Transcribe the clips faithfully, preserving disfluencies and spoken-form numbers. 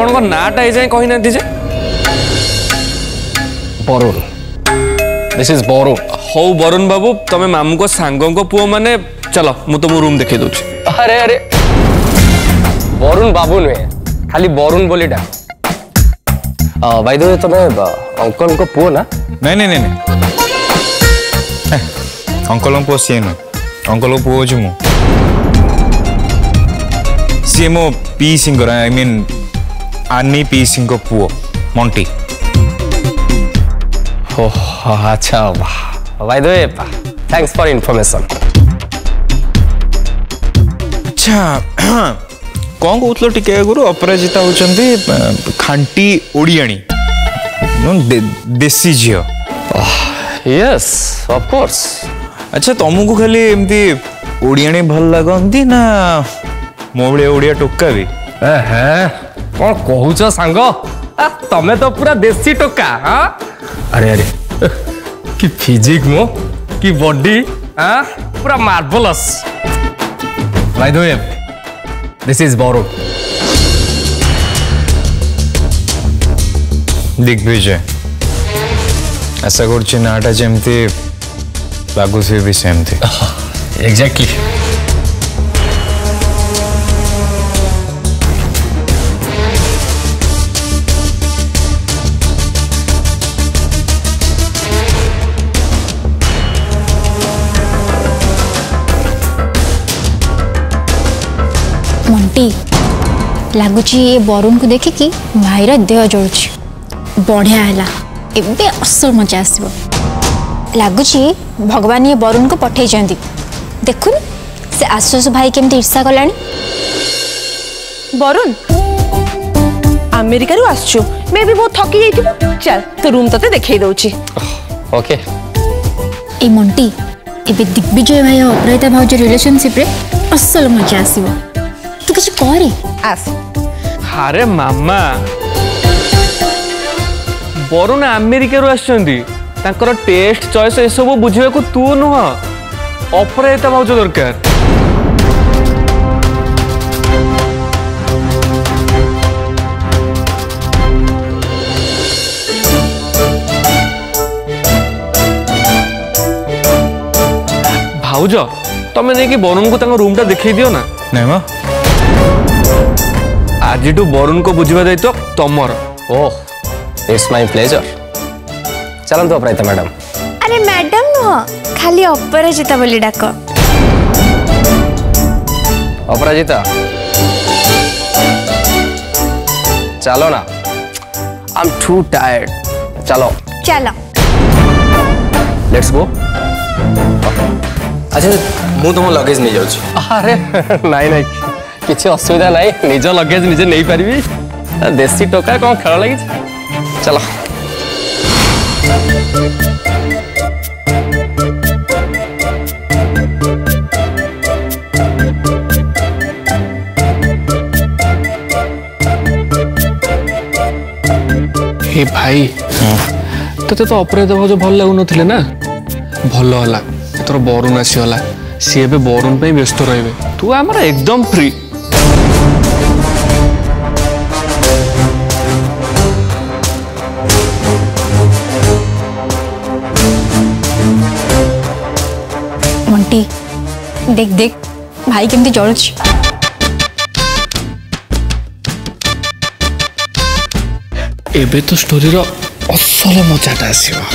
आपण नाटा जाए कही ना जे बरुण दिस इज बरुण हौ बरुण बाबू तमे मामू को सांगों को पुओ माने चलो मु तुम रूम देखे दूची अरे अरे बरुण बाबू नुहे खाली बरुण बोली डा भाई दो तमे अंकल को पुओ ना नहीं नहीं नहीं अंकल पुओ सी नु अंकल पुओ छु मु सी मो पी सिंगर आई मीन आनी पी सिंह पुओ मंटी ओह अच्छा भाई दो थैंक्स फॉर इन्फॉर्मेशन अच्छा कौन कहूल टिके आगु अपराजिता होचंदी खांटी ओडियाणी दे, देसी झील यस ऑफ कोर्स अच्छा तुमको खाली एमती ओडियाणी भल लगंती ना मो भाई ओडिया टोका भी कौन कहूच सांग तमें तो पूरा देसी टोका हाँ अरे अरे कि फिजिक मो कि बॉडी हाँ पूरा marvellous by the way this is Barun Digvijay ऐसा कर नाटा जमती लगुच भी सेमती एग्जैक्टली मंटी लगुच ये बरुण को देखी कि भाईर देह जलुची बढ़िया है एबे असल मजा आसो लगुच भगवान ये बरुण को पठे देखुन से आसु आसु भाई केमती ईर्षा कला बरुण अमेरिका रु आसछु मैं भी बहुत थकी जाइथिबो चल तो रूम तते देखै दउची ओके ए मंटी एबे दिग्विजय भाई और अपराजिता भाउज रिलेशनशिप रे असल मजा आसो तू कुछ करे आस अरे मामा बरुण अमेरिका रु आछंदी तांकर टेस्ट चॉइस ए सब बुझिबा को तू नुह अपराजिता भाउज दरकार भाउज तमें नहीं कि बरुण को तांकर रूम टा देखै दियो ना नहीं मा आज बरुण को बुझा दायित्व तमर ओह इट्स माय प्लेजर चलंतु अपराजिता मैडम अरे मैडम नुह खाली अपराजिता बोली डाक अपराजिता चलो ना आई एम टू टायर्ड चलो चलो लेट्स गो अच्छा मु तुम लगेज नहीं जाऊँ अरे नाई नाई किसी असुविधा नहीं निज लगेज निजे नहीं पारि देसी टोका कौन खेल लगी चलो हे भाई तते तो अपराजिता भाउज भल लगुन ना भल है तोर बरुण आसीगला सी ए बरुण पे व्यस्त रहे तू आमर एकदम फ्री मंटी देख देख भाई केमती जलुची एबे तो स्टोरी रो असल मजाटा आसीबा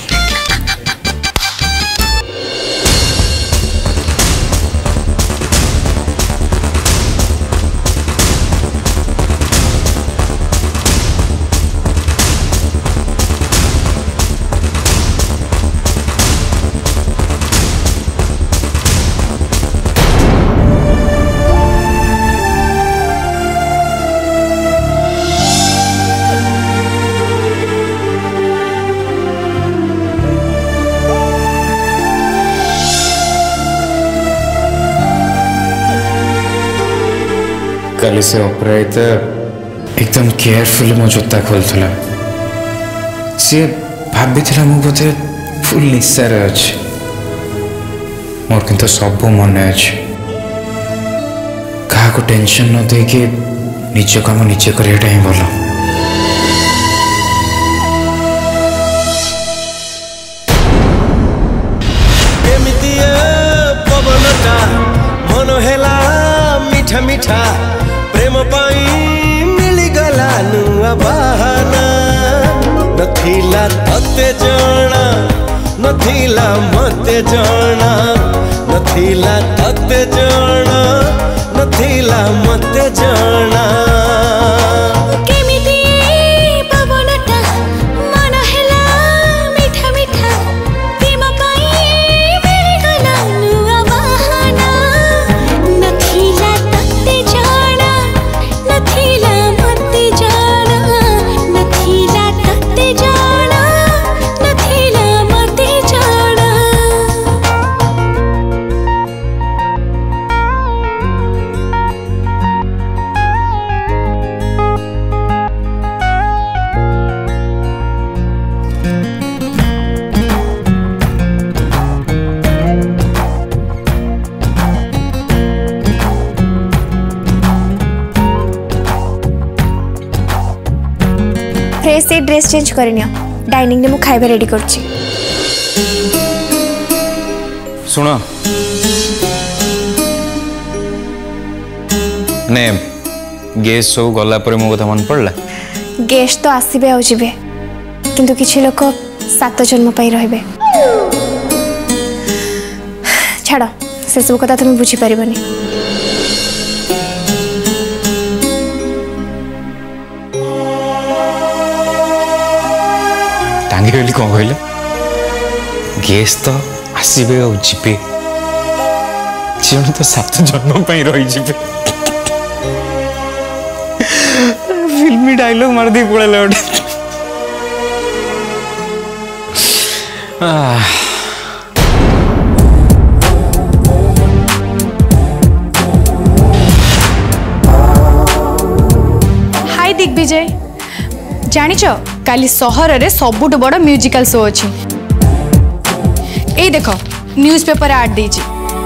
कल से अपराजिता एकदम केयरफुली मो जोता खोलुला सी भाभी बोधे फुल निशार अच्छे मोर किंतु सब मन अच्छे क्या टेंशन न दे कि निज काम निजे करवाटा ही भल। पवनटा मन हेला मीठा मीठा प्रेम पाई मिलगला नुआ बहाना नथिला तते जाना नथिला मते जाना नथिला तते जाना नथिला मते जाना फ्रेश से ड्रेस चेंज करनी डाइनिंग में मु खाइबा रेडी करछि। सुनो ने गेस्ट सब गला पर मो कथा मन पड़ला। गेस्ट तो आसीबे आ जिबे किंतु किछि लोक सात जन्म पाई रहबे। छाड़ से सब कथा तुम बुझी पारिबनी। टांगी कहली कौन कहले गेस्ट तो आसबे और जीवे जीवन तो सात जन्म पाई रही जीवे फिल्मी डायलॉग मार दी पड़े गोटे। हाय दिग्विजय जानिच काली सहर रे सबुठ बड़ म्यूजिकल शो अच्छी ए देख न्यूज पेपर आड देछि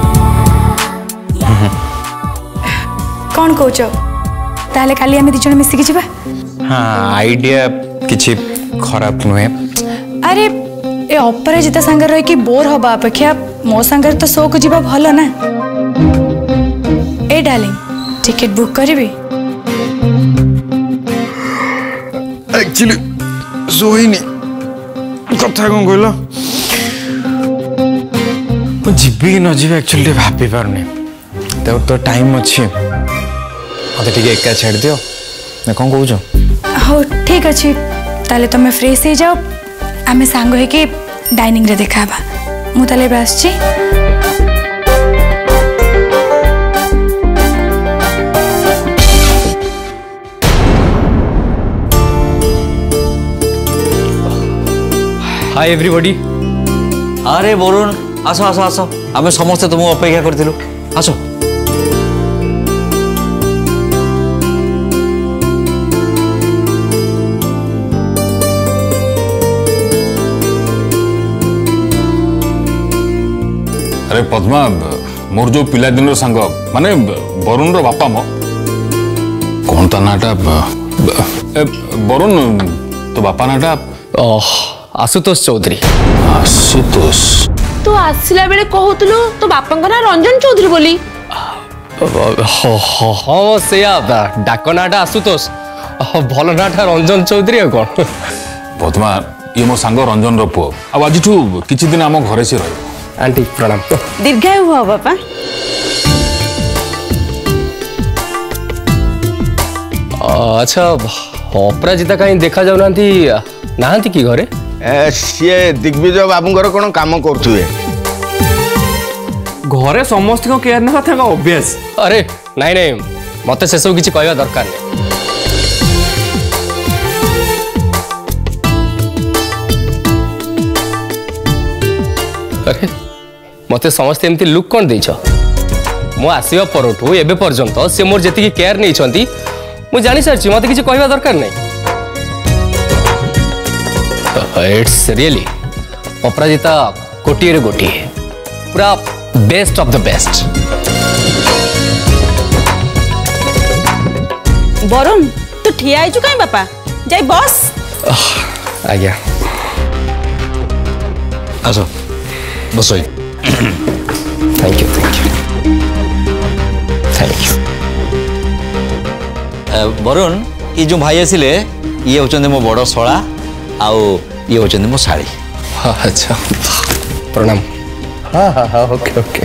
कौन कौच ताले काली आमे दिजण मिसिकी जिबा। हाँ आइडिया किछि खराब नुहे। अरे ए अपराजिता संगर रही कि बोर हबा अपेक्षा मो संगर तो शो को जिबा भलो ना। ए डार्लिंग टिकट बुक करबी। एक्चुअली सोईनी कथा कौन कहल जीवी कि न जीवी एक्चुअली भाभी पारनी तो तो टाइम अच्छी मत एका छाड़ दियो ना कौन कह। हाँ ठीक अच्छे ताले तुम फ्रेश हो जाओ आमे सांग होके डाइनिंग रे देखा मु ताले आसछि। Hi everybody. अरे वरुण आस आस आस आम समस्ते तुमको अपेक्षा करथिलु आस। अरे पद्मा मोर जो पिला दिन सांग माने वरुण रो बापा मो कौन ता नाटा वरुण तो बापा नाटा आशुतोष चौधरी। आशुतोष तू आसला बेले कहतलु तो बापा ना रंजन चौधरी बोली। हाँ से डाक नाटा आशुतोष भल नाटा रंजन चौधरी कौन। पद्मा ये मो सांग रंजन रो पुओ आज किछि दिन आम घरे से रह। आंटी प्रणाम। दीर्घायु हुआ बापा। अच्छा अपराजिता कहीं देखा जाऊ नाहांती कि घरे। सी दिग्विजय बाबूंर कौन काम करुए घरे समस्त को केयर ना था ऑब्वियस। अरे नहीं नहीं मत से सब किसी कहवा दरकार नहीं। अरे मत समस्ते एमती लुक कौन देछ मु आसवा परठू एबे पर्यंत से मोर जेतिकी केयर नहीं छंती मु जानि सारछि मते किछि कहवा दरकार नहीं। इट्स रियली अपराजिता गोटिए रे गोटिए पूरा best of the best. Barun ତୁ ଠିଆ ହେଇଛୁ କାଇଁ ବାପା ଯାଇ ବସ୍। ଆଜ୍ଞା ଆସ ବସ। Thank you thank you thank you. Barun ये जो भाई आसिले ये होचंदे मो बड़ शला आउ ये होचंदे मो शाड़ी। हाँ अच्छा प्रणाम। हाँ हाँ हाँ ओके ओके।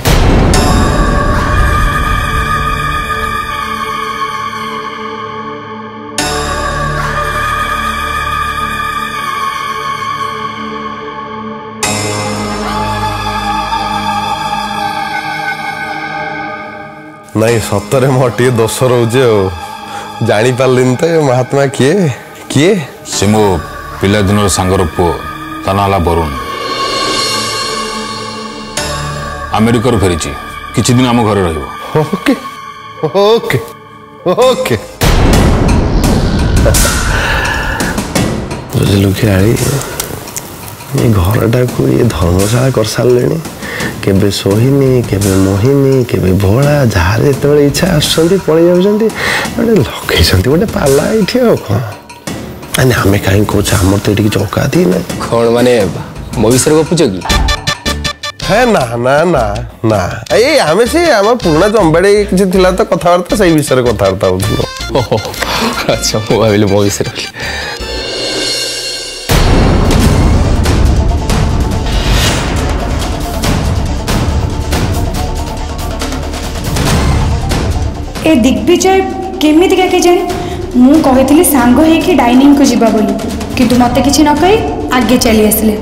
नहीं सतरे मोर टे दोष रोचे जानी पार्लिन तो महात्मा किए किए से मो पिला दिन सांगर पुओ ता ना बरुण अमेरिका फेरी किछि दिन आम घरे रहिबो। ओके ओके ओके बुझलु कि आली ये घरटा को ये धर्मशाला कर सारे केबे सोहिनी केबे मोहिनी केबे भोला जहाँ जो इच्छा आसुँच पड़े जाते गोटे लगे गोटे पाला ये कौन आम कहीं कौच आम तो ये चौका थी ना कौन माने मो विषय गपुच कि है ना ना ना ना ये आम से आम पुराना जम्बाड़ी किसी थिला तो कथबार्ता से विषय कथबार्ता हो। अच्छा मु भाविली मो विषय ए दिग्विजय केमिति क्या जाने मु कही सांग होइकि डाइनिंग को जीवा बोली किंतु मते किछि न कहि आगे चली आसले।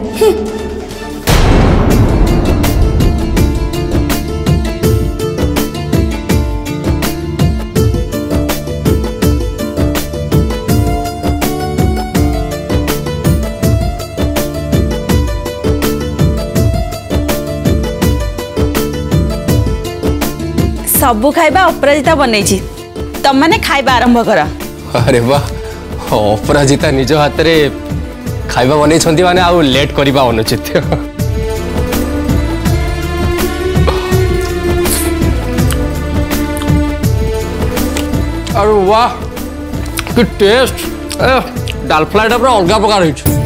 सबू खाइबा अपराजिता बनई तम मैंने खाइबा आरंभ कर। अरे वाह अपराजिता निज हाथ रे खाइबा बनै छंती माने आउ लेट करबा अनुचित। अरे वाह कि टेस्ट डाल फ्राई पूरा अलग प्रकार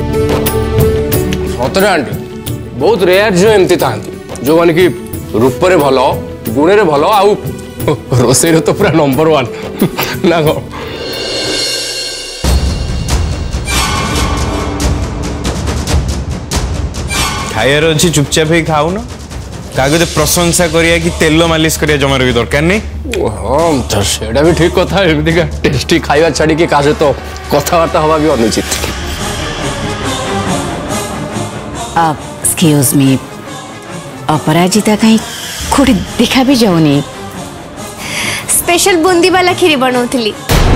सतरे आंटी बहुत रेयर जो एमती था जो माने कि रूप रे भल गुण रे भल आउ रोसई तो पूरा नंबर वन ना कौन। खाइबार अच्छी चुपचाप ही खाऊ न कागज प्रशंसा करिया कि तेल मालिश करिया जमार भी दरकार नहीं। हाँ तो सेटा भी ठीक कथा एमती का टेस्टी खाइबा छाड़ी के का सहित कथबार्ता हवा भी अनुचित। एक्सक्यूज मी अपराजिता कहीं खोटी देखा भी जाऊनी स्पेशल बूंदी वाला खीरी बनौली।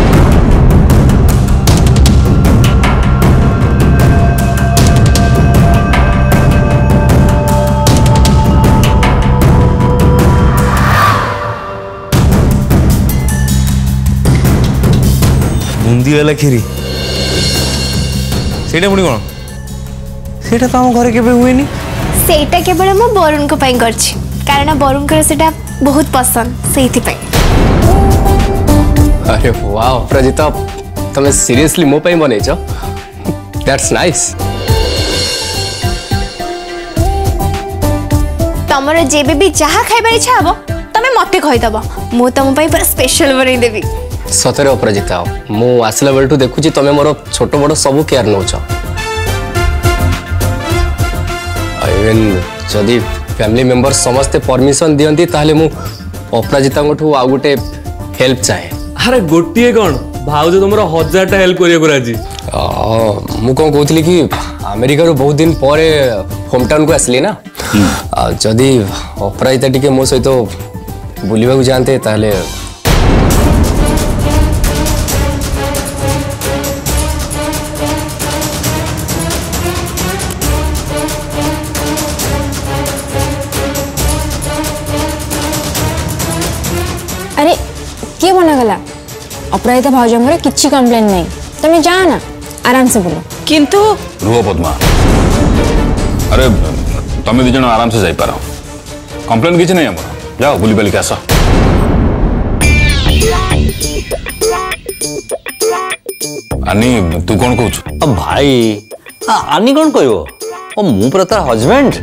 बूंदी वाला खीरी सेटा पुणी कौन सेटा तो आम घरे केबे हुएनी सेटा केवल मो बरुण को पई करछि कारण बरुण को सेटा बहुत पसंद सेति पई। अरे वाह अपराजिता तमे सीरियसली मो पई बनै छ दैट्स नाइस। तमरो जेबे भी जहा खाइबार इच्छा हबो तमे मते कहि दबो मो तम पई पूरा स्पेशल बनै देबी। सतरे अपराजिता मु आसला बेलटू देखुची तमे मोर छोट बड़ सब केयर नौछ इवन जदि फैमिली मेंबर समस्ते परमिशन दियंती ताहले मु अपराजिता ठू आ गोटे हेल्प चाहे। अरे गोटे कौन भाउज तुम हजार टा हेल्प करिया राजी। मु कौन कहती कि अमेरिका रो बहुत दिन पर होम टाउन को आसली ना जदि अपराजिता टिके मो सहित बुलवा को जानते ताहले अरे किए मना गला अपराजिता भाउज मोर किछि कंप्लेन नहीं तमे जा ना आराम से बोलो किंतु रुह पद्मा अरे तमें दी जन आराम से जाई पारो कंप्लेन किछि नहीं हमर जाओ बुली बाली के आस। आनी तू कौन कहू भाई आनी कौन कह मु पूरा तार हजबैंड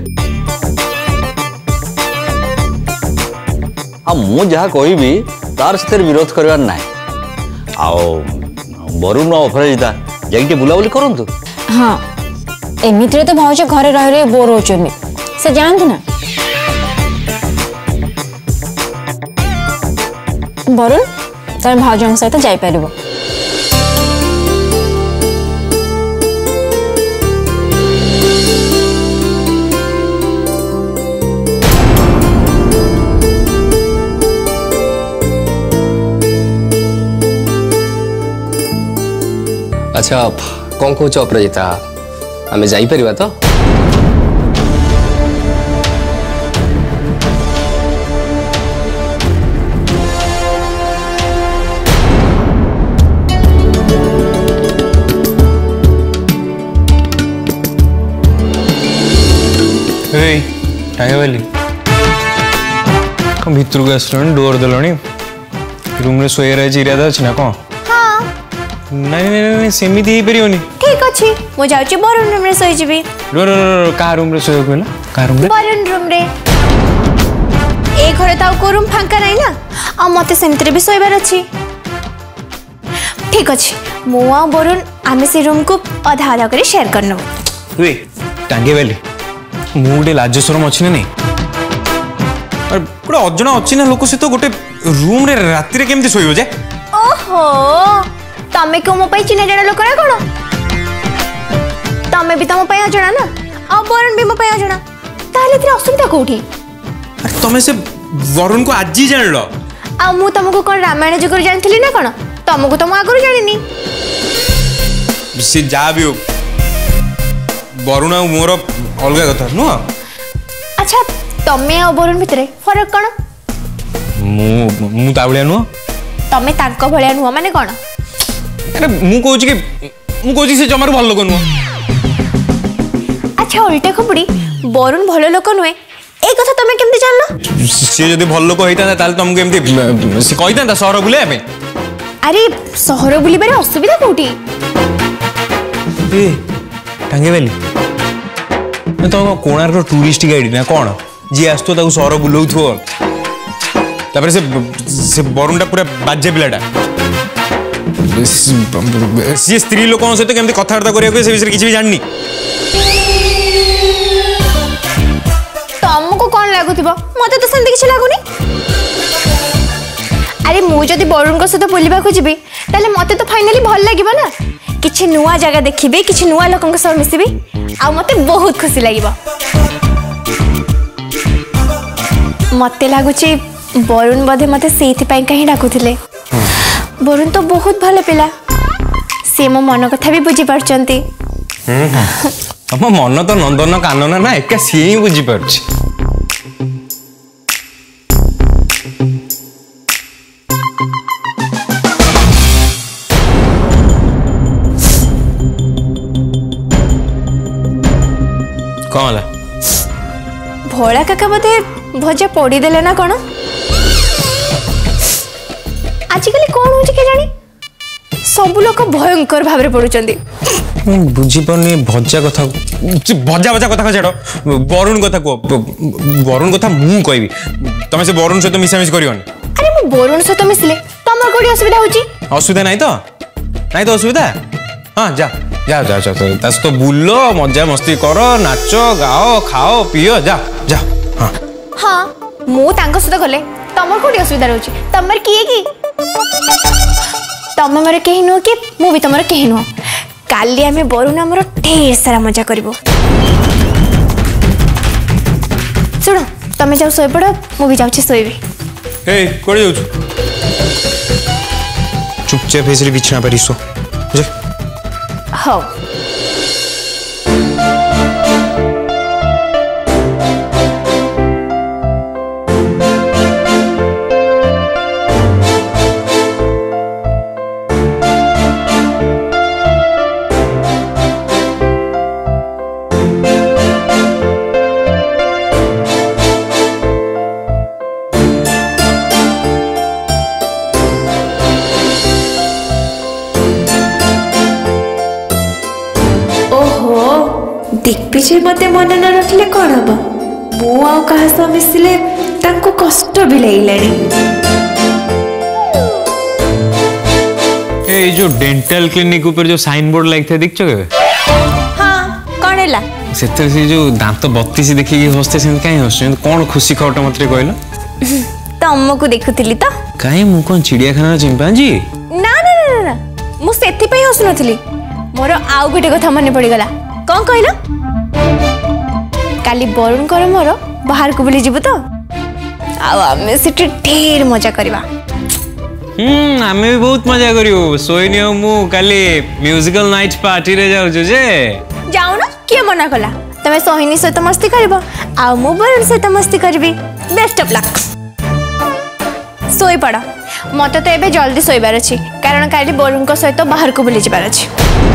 आ मु जहाँ कहबी तार से विरोध करवार ना आओ वरुण अपराजिता जाइए बुलाबुली करंतु। हाँ एमितिरे तो भाउज घरे रह रहे बोर हो से जानते ना वरुण तुम भाउज सहित जापर। अच्छा कौन कौच अपराजिता आम जापर तो भितर को आस डोर देल रूम रे शोयर इरादा अच्छी ना कौन नहीं नहीं नहीं सेमिति ही परियोनी ठीक अछि मो जाउची वरुण रूम रे सोई जिबी रो रो रो का रूम रे सोयो कहला का रूम रे वरुण रूम रे ए घरे ताऊ को रूम फांका नहीं ना आ मते सेमिति भी सोइबार अछि ठीक अछि मो आ वरुण आमे से रूम को आधा आधा करे शेयर करनो वे टांगे वाली मुडे लाज शरम अछि ना नहीं और पूरा अजना अछि ना लोक से तो गोटे रूम रे राती रे केमती सोइबो जे ओहो तमे को मो पई चिने जणा लोक ना कोन तमे भी तमो पई अजणा ना आ वरुण भी मो पई अजणा ताले तेरे असुविधा कोठी अरे तमे से वरुण को आज ही जान लो आ मु तमको कोन रामायण जगर जानथिली ना कोन तमको तम आगुर जानिनी से जा भी हो वरुण आ मोर अलगा कथा नु अच्छा तमे आ वरुण भितरे फरक कोन मु मु तावलिया नु तमे तांको भलिया नु माने कोन अरे मु कहूँ कि मु कहूँ से जमार भल लोक नुह अच्छा उल्टे खबड़ी वरुण भल लोक नुहे ए कथा तमे केमती जानलो से जदी भल लोक होइता ताले तुमको एमती से कहिता शहर बुले आमे अरे शहर बुली बारे असुविधा कोठी ए टांगे वाली तो कोणार्क रो टूरिस्ट गाइड ना कोन जी आस्तो ताऊ शहर बुलाउथो तापर से से वरुणटा पूरा बाजे पिलाटा सी स्त्री लोक सहित केमती कथबार्ता करिया से विषय किसी भी जाननी तुमको कौन लागुथिबो मते तो सेंती किछ लागुनी अरे मु जदी वरुण को सहित बोलिबा को जिबी ताले मते तो फाइनली भल लागिबो ना किछ नुवा जगह देखिबे किछ नुवा लोकन के साथ मिसिबे आ मते बहुत खुशी लागिबो मते लागुची वरुण बधे मते सेति पई कहीं डाकुथिले वरुण तो बहुत भल पिला से मो मन कथा भी बुझी पारचंती हम मन तो नंदन कानन ना एका सी ही बुझी पारछ कौन ला भोला काका मते भजा पड़ी देले ना कोन आजिकल कौन हो के जानी सब लोग भयंकर भाव में पड़ुचंदी बुझी पानी भजा कथा भजा भजा कथा छाड़ वरुण कथा कह वरुण कथा मु कहबी तमे से वरुण सहित मिसामिस करियोनी अरे मु वरुण सहित मिसले तमर कोडी असुविधा होची असुविधा नहीं तो नहीं तो असुविधा हां जा जा जा जा तस तो बुलो मजा मस्ती करो नाचो गाओ खाओ पियो जा जा हां हां मु तांको सहित गले तमर कोडी असुविधा होची तमर किए की तम मरे कहीं नुह कि मु भी तमर कहीं नुह काली आमे वरुण हमर ढेर सारा मजा करबो सुनो तमे जाओ सोई पड़ो मु भी जाउछी सोईबी ए कोड़ी जाउछु चुपचाप फेसरी बिछना परी सो जा हो दिग्विजय मते मन न रखले कौन हम मु आउ कहा सह मिसिले तांको कष्ट भी लगिलानी। ए जो डेंटल क्लिनिक ऊपर जो साइन बोर्ड लाइक थे दिखचो के? हां कोन हैला सेते से जो दांत बत्तीस देखि हस्ते से काई हस कोन खुशी खट मत कहलो? तमको देखुतिली त काई मु कोन चिड़ियाखाना चिंपांजी? ना ना ना ना मु सेति पई हसनथली मोर आउ गोटे कथा मन पड़ी गला। कोन कहला? काली वरुण कर मोर बाहर को बुली जीवो तो आउ हमें सिटी ढेर मजा करबा। हम्म हमें भी बहुत मजा करियो। सोइनी मु काली म्यूजिकल नाइट पार्टी रे जाउ जे जाऊ ना के मना कला तमे सोहिनी सहित मस्ती करबो आ मु वरुण सहित मस्ती करबी। बेस्ट ऑफ लक सोई पड़ मत तो एबे जल्दी सोइबार अछि कारण काली वरुण को सहित बाहर को बुली जिबार अछि।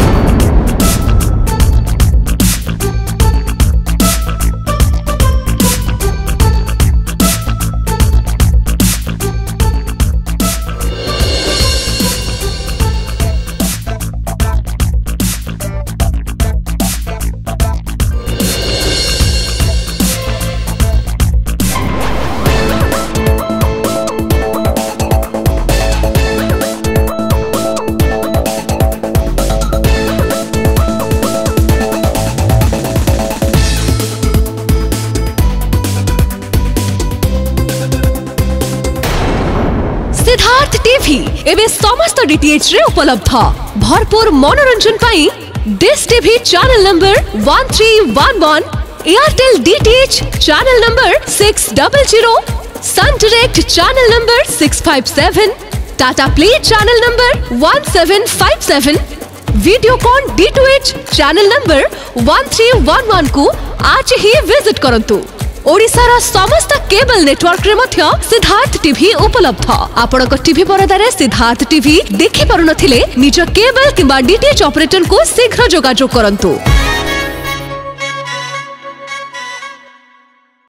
सिद्धार्थ टीवी एवं समस्त डीटीएच रे उपलब्ध भरपूर मनोरंजन पाई dish TV channel number one three one one, Airtel DTH channel number six double zero, Sun Direct channel number six five seven, Tata play channel number one seven five seven, Videocon D two H channel number one three one one को आज ही visit करंतु। ओडिशार समस्त cable network रे मध्य Siddharth TV उपलब्ध। आपण को TV परदारे Siddharth TV देखि पारु नथिले निज केबल किंबा डीटीएच ऑपरेटर को शीघ्र जोगाजोग करंतु।